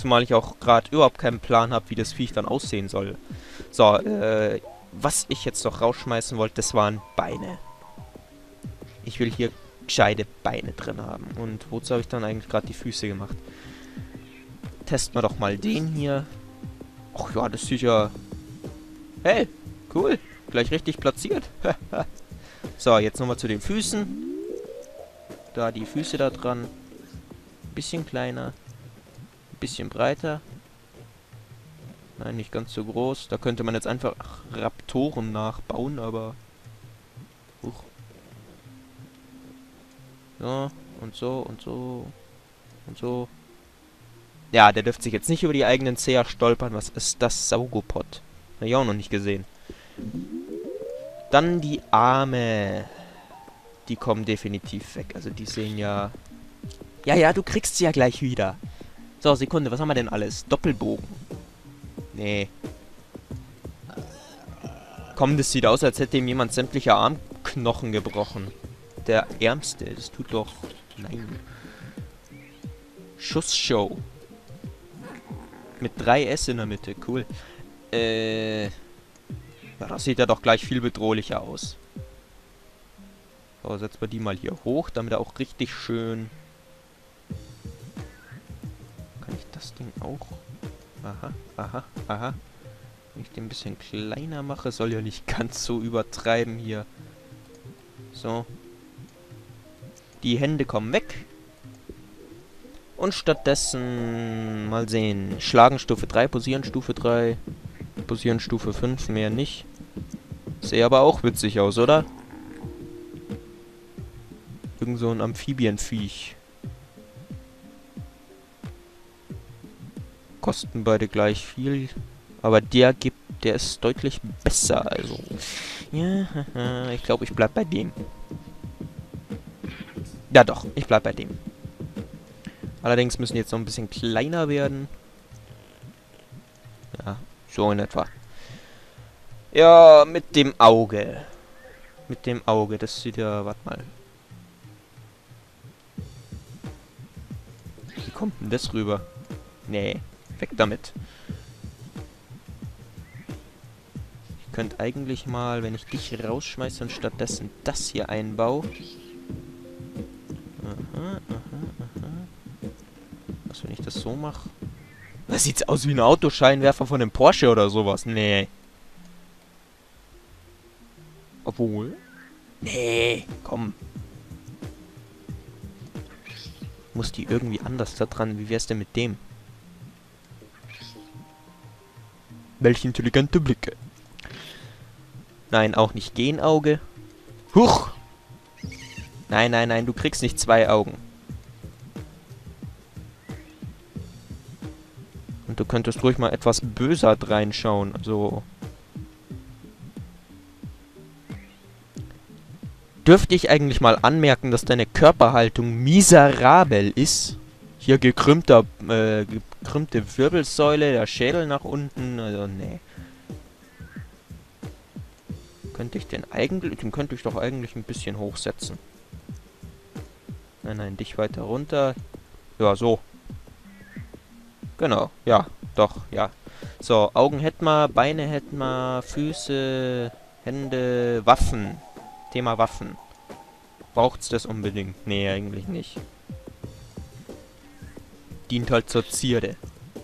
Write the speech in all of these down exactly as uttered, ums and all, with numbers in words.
Zumal ich auch gerade überhaupt keinen Plan habe, wie das Viech dann aussehen soll. So, äh, was ich jetzt noch rausschmeißen wollte, das waren Beine. Ich will hier gescheite Beine drin haben. Und wozu habe ich dann eigentlich gerade die Füße gemacht? Testen wir doch mal den hier. Ach ja, das sieht ja... Hey, cool. Gleich richtig platziert. So, jetzt nochmal zu den Füßen. Da die Füße da dran. Bisschen kleiner. Bisschen breiter. Nein, nicht ganz so groß. Da könnte man jetzt einfach Raptoren nachbauen, aber... Huch. So, und so, und so, und so. Ja, der dürfte sich jetzt nicht über die eigenen Zeher stolpern. Was ist das? Saugopod. Hab ich auch noch nicht gesehen. Dann die Arme. Die kommen definitiv weg. Also die sehen ja... Ja, ja, du kriegst sie ja gleich wieder. So, Sekunde, was haben wir denn alles? Doppelbogen. Nee. Komm, das sieht aus, als hätte ihm jemand sämtliche Armknochen gebrochen. Der Ärmste, das tut doch... Nein. Schussshow. Mit drei S in der Mitte, cool. Äh... Ja, das sieht ja doch gleich viel bedrohlicher aus. So, setzen wir die mal hier hoch, damit er auch richtig schön... Kann ich das Ding auch... Aha, aha, aha. Wenn ich den ein bisschen kleiner mache, soll ja nicht ganz so übertreiben hier. So. Die Hände kommen weg. Und stattdessen... Mal sehen. Schlagen Stufe drei, Posieren Stufe drei. Posieren Stufe fünf, mehr nicht. Sehe aber auch witzig aus, oder? Irgend so ein Amphibienviech. Kosten beide gleich viel. Aber der gibt, der ist deutlich besser, also. Ja, ich glaube, ich bleib bei dem. Ja doch, ich bleib bei dem. Allerdings müssen die jetzt noch ein bisschen kleiner werden. Ja, so in etwa. Ja, mit dem Auge. Mit dem Auge, das sieht ja, warte mal. Wie kommt denn das rüber? Nee, weg damit. Ich könnte eigentlich mal, wenn ich dich rausschmeiße und stattdessen das hier einbaue. Aha, aha, aha. Was, wenn ich das so mache? Das sieht aus wie ein Autoscheinwerfer von einem Porsche oder sowas. Nee. Obwohl. Nee, komm. Muss die irgendwie anders da dran. Wie wär's denn mit dem? Welche intelligente Blicke. Nein, auch nicht Genauge. Huch! Nein, nein, nein, du kriegst nicht zwei Augen. Und du könntest ruhig mal etwas böser reinschauen. Also... Dürfte ich eigentlich mal anmerken, dass deine Körperhaltung miserabel ist? Hier gekrümmter, äh, gekrümmte Wirbelsäule, der Schädel nach unten, also nee. Könnte ich den eigentlich, den könnte ich doch eigentlich ein bisschen hochsetzen. Nein, nein, dich weiter runter. Ja, so. Genau, ja, doch, ja. So, Augen hätten wir, Beine hätten wir, Füße, Hände, Waffen. Thema Waffen. Braucht's das unbedingt? Nee, eigentlich nicht. Dient halt zur Zierde.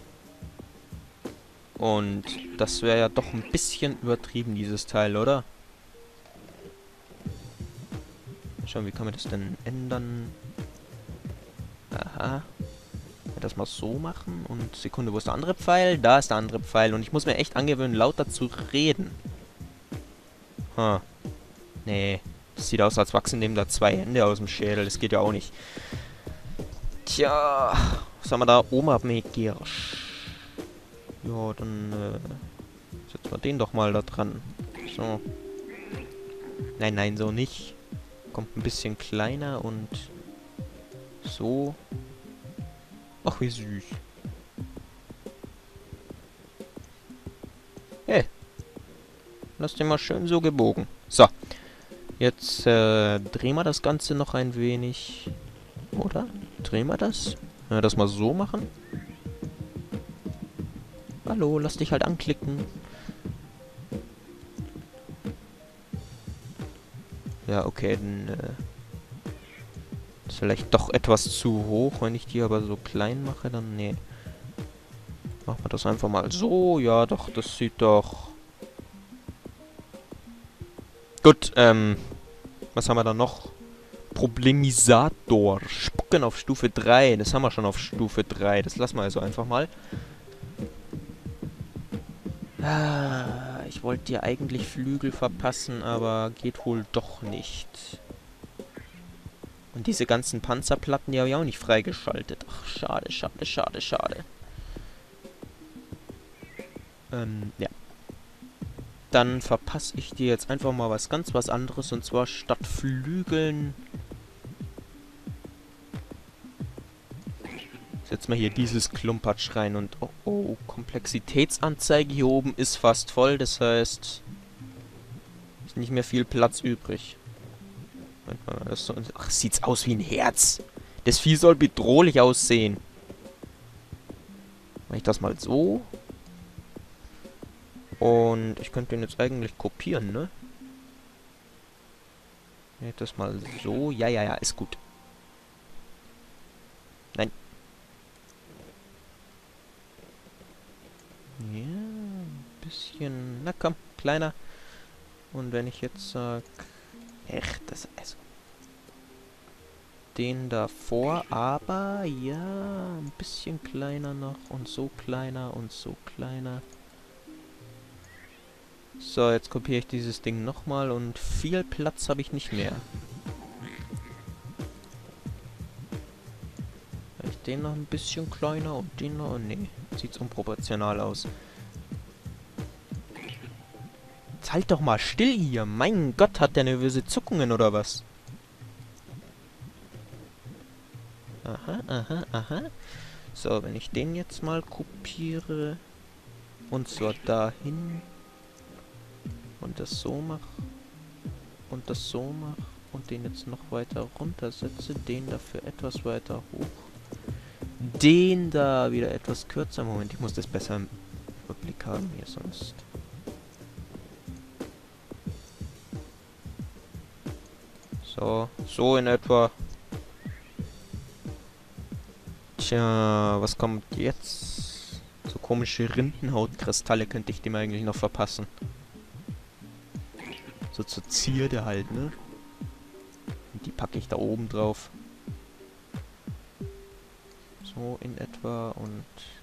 Und das wäre ja doch ein bisschen übertrieben, dieses Teil, oder? Schauen, wie kann man das denn ändern? Aha. Das mal so machen. Und Sekunde, wo ist der andere Pfeil? Da ist der andere Pfeil. Und ich muss mir echt angewöhnen, lauter zu reden. Huh. Nee. Das sieht aus, als wachsen dem da zwei Hände aus dem Schädel. Das geht ja auch nicht. Tja. Was haben wir da? Oma Megirsch. Ja, dann äh, setzen wir den doch mal da dran. So. Nein, nein, so nicht. Kommt ein bisschen kleiner und so. Ach, wie süß. Hey. Lass den mal schön so gebogen. So. Jetzt äh, drehen wir das Ganze noch ein wenig. Oder? Drehen wir das? Wenn wir das mal so machen. Hallo, lass dich halt anklicken. Ja, okay, dann äh, ist vielleicht doch etwas zu hoch. Wenn ich die aber so klein mache, dann nee. Machen wir das einfach mal so. Ja, doch, das sieht doch... Gut, ähm... was haben wir da noch? Problemisator. Spucken auf Stufe drei. Das haben wir schon auf Stufe drei. Das lassen wir also einfach mal. Ah, ich wollte dir eigentlich Flügel verpassen, aber geht wohl doch nicht. Und diese ganzen Panzerplatten, die habe ich auch nicht freigeschaltet. Ach, schade, schade, schade, schade. Ähm, ja. Dann verpasse ich dir jetzt einfach mal was ganz was anderes. Und zwar statt Flügeln... Setz mal hier dieses Klumpatsch rein und... Oh, oh, Komplexitätsanzeige hier oben ist fast voll. Das heißt... Ist nicht mehr viel Platz übrig. Das so, ach, sieht's aus wie ein Herz. Das Vieh soll bedrohlich aussehen. Mach ich das mal so. Und ich könnte den jetzt eigentlich kopieren, ne? Mach ich das mal so. Ja, ja, ja, ist gut. Nein. Ja, ein bisschen... Na komm, kleiner. Und wenn ich jetzt sag... Echt, das... Also... Den davor, aber... Ja, ein bisschen kleiner noch. Und so kleiner und so kleiner. So, jetzt kopiere ich dieses Ding nochmal und viel Platz habe ich nicht mehr. Vielleicht den noch ein bisschen kleiner und den noch... Nee, sieht's unproportional aus. Jetzt halt doch mal still hier. Mein Gott, hat der nervöse Zuckungen oder was? Aha, aha, aha. So, wenn ich den jetzt mal kopiere und zwar dahin und das so mache und das so mache und den jetzt noch weiter runtersetze, den dafür etwas weiter hoch, den da wieder etwas kürzer. Moment, ich muss das besser im Überblick haben hier, sonst... So, so in etwa. Tja, was kommt jetzt? So komische Rindenhautkristalle könnte ich dem eigentlich noch verpassen. So zur Zierde halt, ne? Und die packe ich da oben drauf. So in etwa und...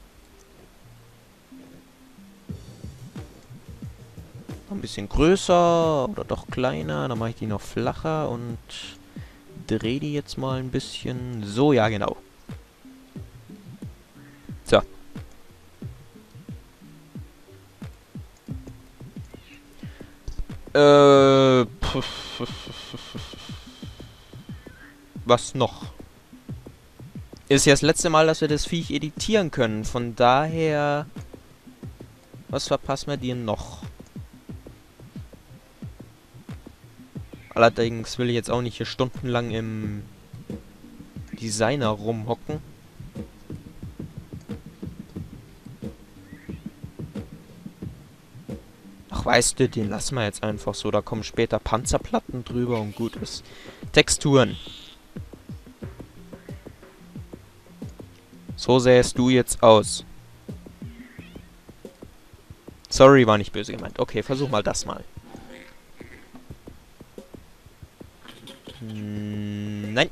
Noch ein bisschen größer oder doch kleiner. Dann mache ich die noch flacher und drehe die jetzt mal ein bisschen. So, ja genau. So. Äh, was noch? Ist ja das letzte Mal, dass wir das Viech editieren können. Von daher... Was verpassen wir dir noch? Allerdings will ich jetzt auch nicht hier stundenlang im Designer rumhocken. Ach, weißt du, den lassen wir jetzt einfach so. Da kommen später Panzerplatten drüber und gut ist. Texturen. So sähst du jetzt aus. Sorry, war nicht böse gemeint. Okay, versuch mal das mal. Hm, nein.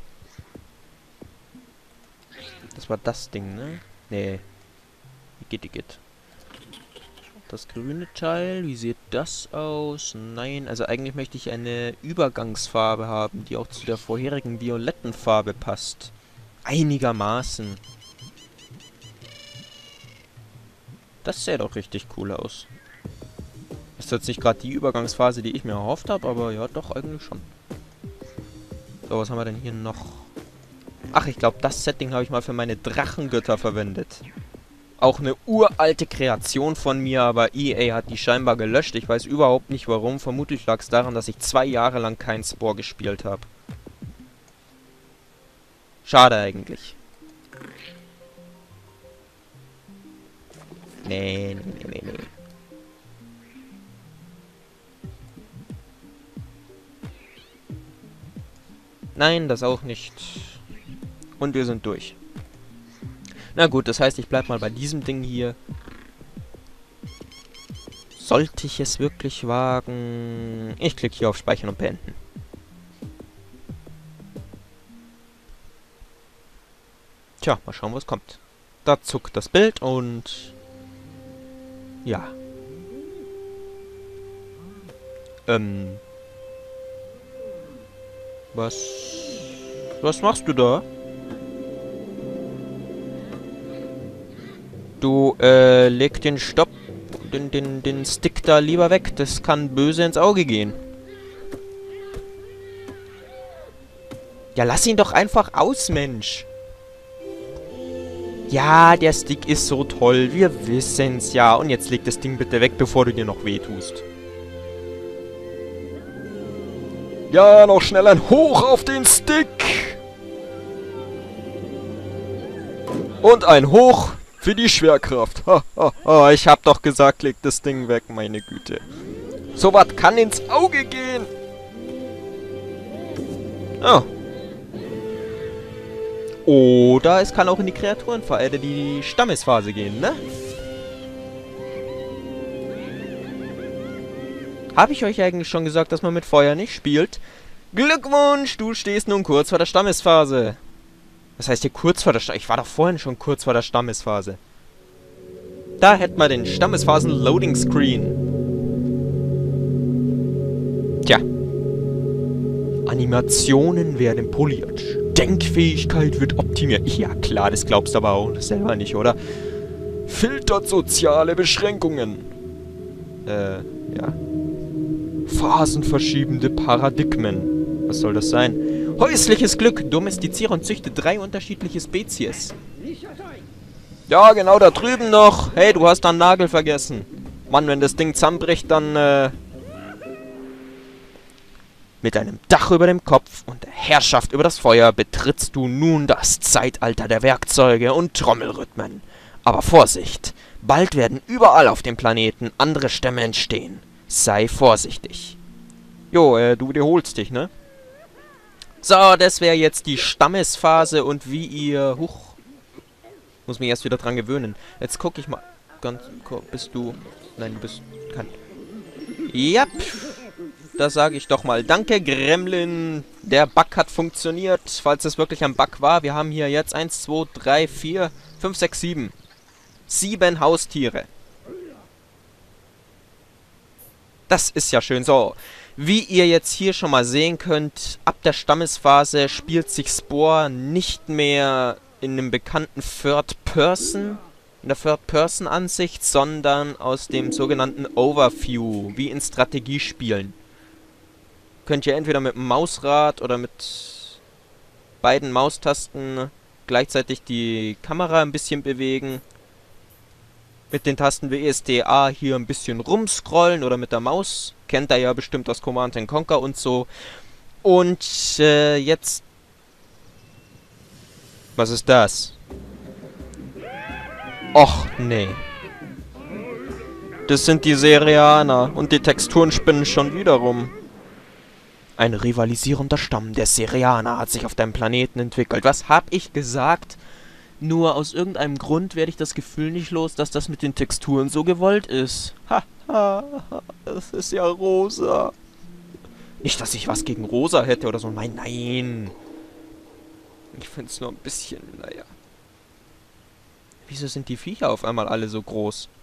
Das war das Ding, ne? Nee. Wie geht die geht? Das grüne Teil, wie sieht das aus? Nein, also eigentlich möchte ich eine Übergangsfarbe haben, die auch zu der vorherigen violetten Farbe passt. Einigermaßen. Das sähe doch richtig cool aus. Ist jetzt nicht gerade die Übergangsphase, die ich mir erhofft habe, aber ja, doch eigentlich schon. So, was haben wir denn hier noch? Ach, ich glaube, das Setting habe ich mal für meine Drachengötter verwendet. Auch eine uralte Kreation von mir, aber E A hat die scheinbar gelöscht. Ich weiß überhaupt nicht warum. Vermutlich lag es daran, dass ich zwei Jahre lang kein Spore gespielt habe. Schade eigentlich. Nee, nee, nee, nee, nee. Nein, das auch nicht. Und wir sind durch. Na gut, das heißt, ich bleib mal bei diesem Ding hier. Sollte ich es wirklich wagen? Ich klicke hier auf Speichern und Beenden. Tja, mal schauen, was kommt. Da zuckt das Bild und... Ja. Ähm... Was... Was machst du da? Du, äh, leg den Stopp... Den, den, den Stick da lieber weg. Das kann böse ins Auge gehen. Ja, lass ihn doch einfach aus, Mensch. Ja, der Stick ist so toll. Wir wissen's ja. Und jetzt leg das Ding bitte weg, bevor du dir noch wehtust. Ja, noch schnell ein Hoch auf den Stick. Und ein Hoch für die Schwerkraft. Ha, ha, ha. Ich hab doch gesagt, leg das Ding weg, meine Güte. So was kann ins Auge gehen. Oh. Oder es kann auch in die Kreaturenphase, äh, die Stammesphase gehen, ne? Habe ich euch eigentlich schon gesagt, dass man mit Feuer nicht spielt? Glückwunsch, du stehst nun kurz vor der Stammesphase. Was heißt hier kurz vor der Stammesphase? Ich war doch vorhin schon kurz vor der Stammesphase. Da hätten wir den Stammesphasen-Loading-Screen. Tja. Animationen werden poliert. Denkfähigkeit wird optimiert. Ja klar, das glaubst du aber auch selber nicht, oder? Filtert soziale Beschränkungen. Äh, ja. Phasenverschiebende Paradigmen. Was soll das sein? Häusliches Glück. Domestiziere und züchte drei unterschiedliche Spezies. Ja, genau da drüben noch. Hey, du hast da einen Nagel vergessen. Mann, wenn das Ding zusammenbricht, dann, äh... Mit einem Dach über dem Kopf und der Herrschaft über das Feuer betrittst du nun das Zeitalter der Werkzeuge und Trommelrhythmen. Aber Vorsicht! Bald werden überall auf dem Planeten andere Stämme entstehen. Sei vorsichtig. Jo, äh, du wiederholst dich, ne? So, das wäre jetzt die Stammesphase und wie ihr... Huch. Muss mich erst wieder dran gewöhnen. Jetzt gucke ich mal... Ganz... Bist du... Nein, du bist... Kein... Yep. Da sage ich doch mal danke, Gremlin. Der Bug hat funktioniert, falls es wirklich ein Bug war. Wir haben hier jetzt eins, zwei, drei, vier, fünf, sechs, sieben. Sieben Haustiere. Das ist ja schön. So, wie ihr jetzt hier schon mal sehen könnt, ab der Stammesphase spielt sich Spore nicht mehr in einem bekannten Third Person, in der Third Person Ansicht, sondern aus dem sogenannten Overview, wie in Strategiespielen. Könnt ihr entweder mit dem Mausrad oder mit beiden Maustasten gleichzeitig die Kamera ein bisschen bewegen. Mit den Tasten W S D A hier ein bisschen rumscrollen oder mit der Maus. Kennt ihr ja bestimmt aus Command and Conquer und so. Und äh, jetzt... Was ist das? Och, nee. Das sind die Serianer und die Texturen spinnen schon wieder rum. Ein rivalisierender Stamm der Serianer hat sich auf deinem Planeten entwickelt. Was hab ich gesagt? Nur aus irgendeinem Grund werde ich das Gefühl nicht los, dass das mit den Texturen so gewollt ist. Haha, das ist ja rosa. Nicht, dass ich was gegen rosa hätte oder so. Nein, nein. Ich find's nur ein bisschen, naja. Wieso sind die Viecher auf einmal alle so groß?